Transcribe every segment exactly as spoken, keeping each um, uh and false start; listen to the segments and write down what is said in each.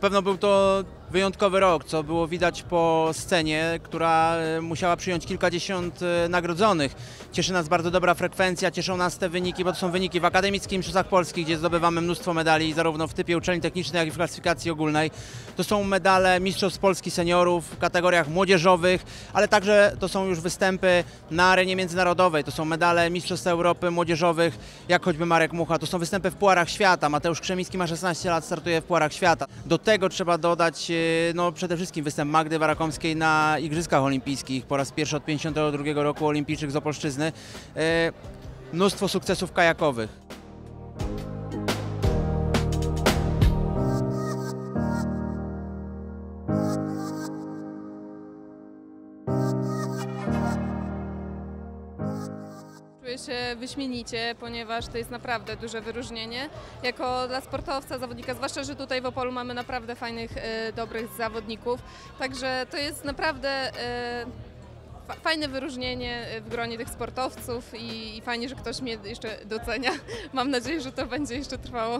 pewno był to wyjątkowy rok, co było widać po scenie, która musiała przyjąć kilkadziesiąt nagrodzonych. Cieszy nas bardzo dobra frekwencja, cieszą nas te wyniki, bo to są wyniki w akademickich mistrzostwach Polski, gdzie zdobywamy mnóstwo medali, zarówno w typie uczelni technicznej, jak i w klasyfikacji ogólnej. To są medale mistrzostw Polski seniorów w kategoriach młodzieżowych, ale także to są już występy na arenie międzynarodowej. To są medale mistrzostw Europy młodzieżowych, jak choćby Marek Mucha. To są występy w Pucharach Świata. Mateusz Krzemicki ma szesnaście lat, startuje w Pucharach Świata. Do tego trzeba dodać no, przede wszystkim występ Magdy Warakomskiej na Igrzyskach Olimpijskich. Po raz pierwszy od pięćdziesiątego drugiego roku olimpijczyk z Opolszczyzny. E, mnóstwo sukcesów kajakowych. Czuję się wyśmienicie, ponieważ to jest naprawdę duże wyróżnienie. Jako dla sportowca, zawodnika, zwłaszcza, że tutaj w Opolu mamy naprawdę fajnych, e, dobrych zawodników. Także to jest naprawdę e, fajne wyróżnienie w gronie tych sportowców i, i fajnie, że ktoś mnie jeszcze docenia. Mam nadzieję, że to będzie jeszcze trwało.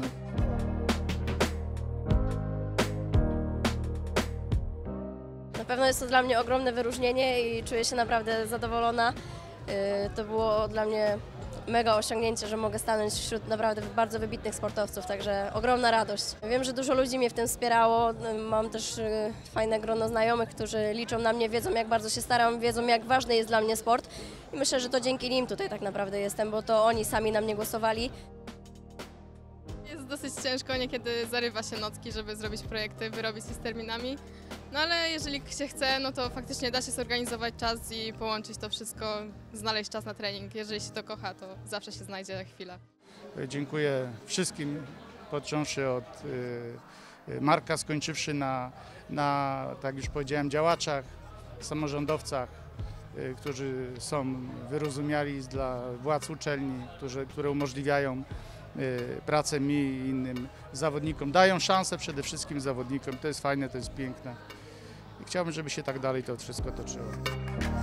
Na pewno jest to dla mnie ogromne wyróżnienie i czuję się naprawdę zadowolona. To było dla mnie mega osiągnięcie, że mogę stanąć wśród naprawdę bardzo wybitnych sportowców, także ogromna radość. Wiem, że dużo ludzi mnie w tym wspierało, mam też fajne grono znajomych, którzy liczą na mnie, wiedzą jak bardzo się staram, wiedzą jak ważny jest dla mnie sport i myślę, że to dzięki nim tutaj tak naprawdę jestem, bo to oni sami na mnie głosowali. Jest dosyć ciężko niekiedy zarywa się nocki, żeby zrobić projekty, wyrobić się z terminami. No ale jeżeli się chce, no to faktycznie da się zorganizować czas i połączyć to wszystko, znaleźć czas na trening. Jeżeli się to kocha, to zawsze się znajdzie chwila. Dziękuję wszystkim, począwszy od y, Marka, skończywszy na, na, tak już powiedziałem, działaczach, samorządowcach, y, którzy są wyrozumiali dla władz uczelni, którzy, które umożliwiają pracę mi i innym zawodnikom. Dają szansę przede wszystkim zawodnikom. To jest fajne, to jest piękne. I chciałbym, żeby się tak dalej to wszystko toczyło.